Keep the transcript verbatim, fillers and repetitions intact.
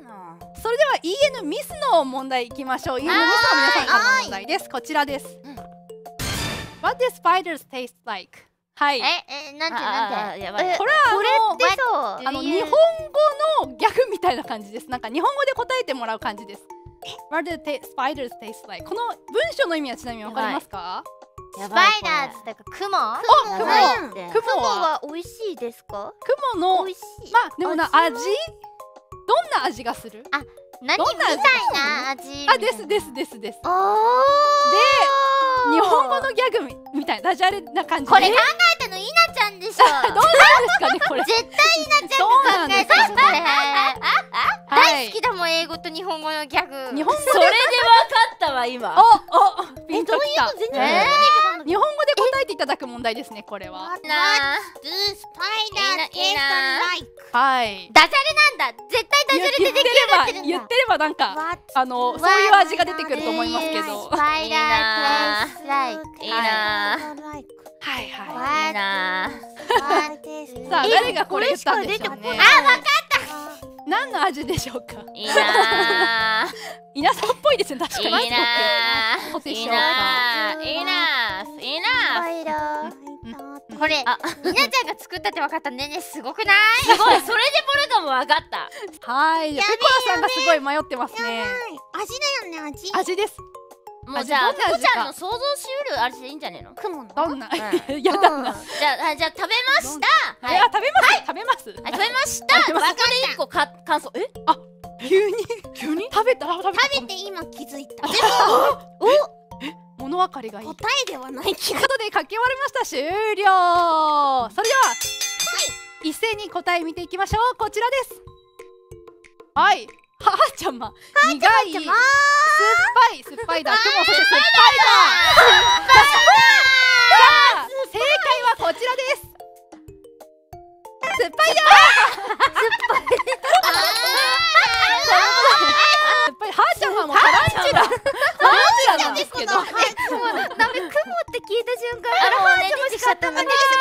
な。 それでは イーエヌ ミスの問題いきましょう。イーエヌ ミスの皆さんからの問題です。こちらです。What do spiders taste like? はい。 え、え、なんてなんて。 やばい。 これはこれってさ、 あの日本語のギャグみたいな感じです。なんか日本語で答えてもらう感じです。What do spiders taste like? この文章の意味はちなみにわかりますか？ スパイダーズだから雲。 お、雲。 雲雲はは美味しいですか？ 雲の美味しい。 まあでもな味？どんな味がする？ あ、何みたいな味。 あ、ですですですです。 おー。 で、日本語のギャグみみたいなダジャレな感じで。 これ考えたのイナちゃんでしょ。 どうなんですかねこれ。 絶対イナちゃんが考えたよこれ。大好きだもん英語と日本語のギャグ。 日本語それで分かったわ今。 おおピンときた。 全然日本語で答えていただく問題ですねこれは。 なあ。 Do spider taste like? はい。 ダジャレなんだ。絶対ダジャレでできるようになってるんだ。 言ってればなんか What? あのそういう味が出てくると思いますけど。 スパイダーテイスライク。 いいな like? はいはい。 いいな。 What taste さあ誰がこれ言ったんでしょうね。 あ、わか何の味でしょうか。 いいな。 稲さんっぽいですね確かに。 いいな。いいどうでしょうか。 な。いいな。いいな。 spider? これ、 あみなちゃんが作ったって分かったねねすごくない？ すごい。それでポルトも分かった。 はい。ペコラさんがすごい迷ってますね。 味だよね、味。 味です。 もうじゃあ味どんな味かペコちゃんの想像しうる味でいいんじゃねえの？ 雲の。 どんな。 うやだな。 じゃああじゃあ食べました。はいいや食べます食べます。 はい食べました。 食べますここで一個か感想。え？ 急に急に食べた食べた。 食べて今気づいた。 物分かりがいい。 答えではない気が。 ということで書き終わりました。終了。それでは一斉に答え見ていきましょう。こちらです。はい。ははちゃま苦い酸っぱい酸っぱいだ雲そして酸っぱいだ。さあ正解はこちらです。酸っぱいだ。酸っぱい。はーちゃんはもうタランチュラタランチュラなんですけど。 もうダメ雲って聞いた瞬間あのね出てきちゃったんだね。